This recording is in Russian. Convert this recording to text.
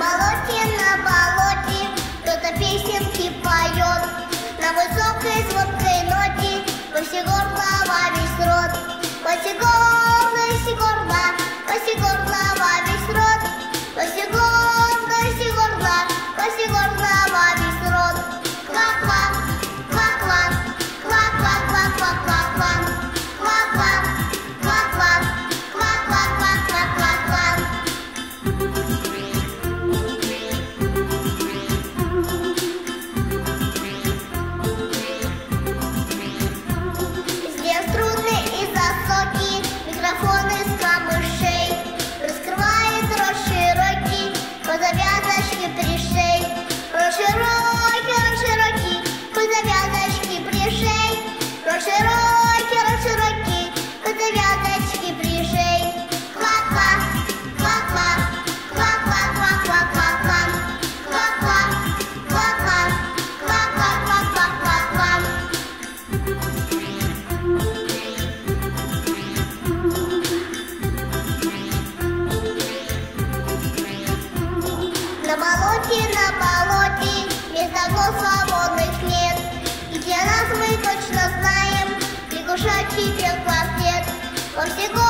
болоте, кто-то песенки поет на высокой звонкой ноте, во все горло, во весь рот, во все горло, во все горло, во весь рот, во все горло, во все горло, во весь рот. Ква-ква, ква-ква, ква-ква, ква-ква, ква-ква, ква-ква, ква-ква, ква-ква, ква-ква, ква-ква. Здесь трудный и высокий, микрофон из камышей раскрывает рот широкий, по завязочке пришей. Рот широкий, по завязочке пришей. Рот широкий, по завязочке пришей. Ква-ква, ква-ква, ква-ква, ква-ква, ква-ква, ква-ква, ква-ква, ква-ква, ква-ква, ква-ква. На болоте, без окон свободных нет, и для нас мы точно знаем лягушачий пел квартет. Во все